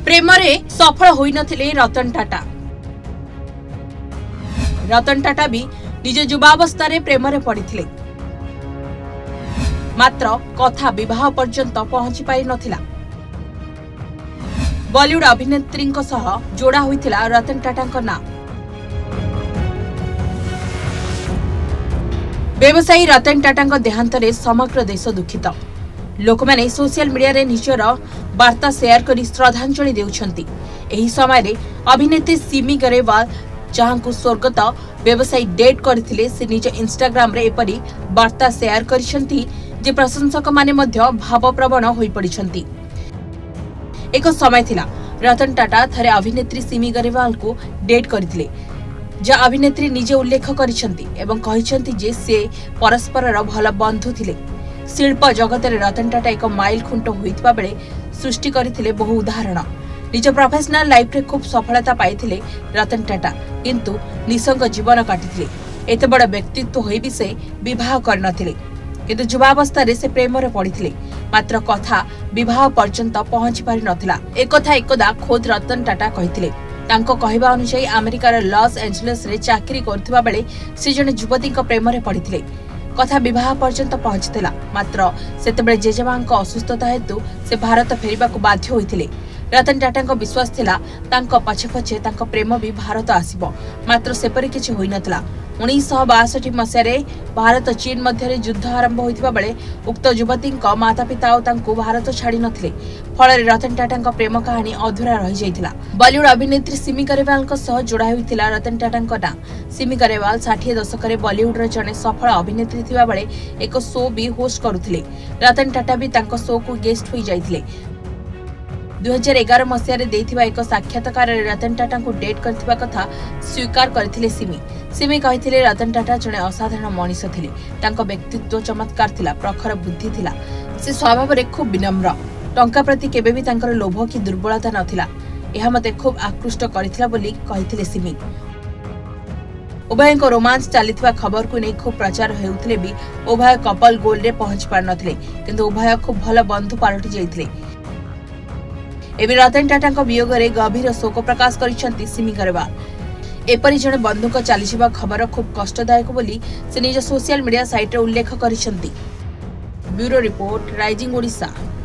प्रेम रे सफल होई नथिले रतन टाटा। रतन टाटा भी निज युवावस्था प्रेम रे पड़िथिले, मात्र कथा विवाह पर्यंत पहुंची पारि नथिला। बॉलीवुड अभिनेत्री सह जोड़ा होइथिला रतन टाटा नाम। व्यवसायी रतन टाटा देहांत रे समग्र देश दुखित। लोक माने सोशल मीडिया रे निजर वार्ता शेयर करी श्रद्धांजलि देउछंती। एही समय रे अभिनेत्री सिमी गरेवाल जहां स्वर्गत व्यवसायी डेट करथिले से निज इंस्टाग्राम रे एपरी वार्ता शेयर करिसंती जे प्रशंसक माने मध्य भावप्रवण होई पड़िसंती। एक समय थिला रतन टाटा थरे अभिनेत्री सिमी गरेवाल को डेट करथिले, जा अभिनेत्री निजे उल्लेख करिसंती एवं कहिसंती जे से परस्परर भल बंधु थिले। शिल्प जगत रे रतन टाटा एक माइल खुंट होइतबा बेले सृष्टि करथिले बहु उदाहरण। निज प्रोफेशनल लाइफ रे खूब सफलता पाइथिले रतन टाटा, किंतु निसंग जीवन काटिथिले। एते बड़ व्यक्तित्व होई भी से विवाह करनथिले, किंतु युवावस्था रे से प्रेम रे पड़िथिले, मात्र कथा विवाह पर्यंत पहुंची पारि नथिला। एकथा एकदा खोद रतन टाटा कहिथिले। तांको कहबा अनुसार अमेरिकार लॉस एंजेलिस रे चाकरी करथिबा बेले से जने युवती प्रेम रे पड़िथिले। कथा विवाह पर्यंत पहुंचीला, मात्र सेतेबेले जेजेमांक असुस्थता हेतु से भारत फेरिबा को बाध्य होइथिले। रतन टाटा विश्वास थिला तांको पछे पछे तांको प्रेम भी भारत आसीबो, मात्र सेपरि किछि होई नथला। 1962 मसिया रे भारत चीन मध्य युद्ध आरंभ होइतिबा बेले उक्त युवती माता पिता और तांको भारत छाड़ी नथिले। फल रतन टाटा प्रेम कहानी अधूरा रही जाइतिला। बॉलीवुड अभिनेत्री सिमी गरेवाल सह जोड़ा होइतिला रतन टाटा नाम। सिमी गरेवाल 60 दशक रे बॉलीवुड रे जने सफल अभिनेत्री थिबा बेले एक शो भी होस्ट करुथिले। रतन टाटा भी तांको शो को गेस्ट होई जाइतिले। 2011 मसिया रे देथिबा एक साक्षात्कार रे रतन टाटा को डेट करथिबा कथा स्वीकार करथिले सिमी। सिमी कहिथिले रतन टाटा जने असाधारण मनीष थिले। तांको व्यक्तित्व चमत्कार थिला, प्रखर बुद्धि थिला। से स्वभाव रे खूब विनम्र। टंका प्रति केबे भी तांकर लोभ की दुर्बलता नथिला। एहा मते खूब आकृष्ट करथिला बोली कहिथिले सिमी। उभय को रोमांस चलीथिबा खबर को नै खूब प्रचार हेउथिले भी उभय कपल गोल रे पहुंच पार नथिले, किंतु उभय खूब भल बंधु पालटि जाइथिले। एबे रतन टाटा वियोग रे गभीर शोक प्रकाश करिसंती सिमी गरेवाल। एपरि जने बंधुक चलीजिबा खबर खूब कष्टदायक बोली से निज सोशल मीडिया साइट रे उल्लेख करिसंती। Bureau report, rising Odisha.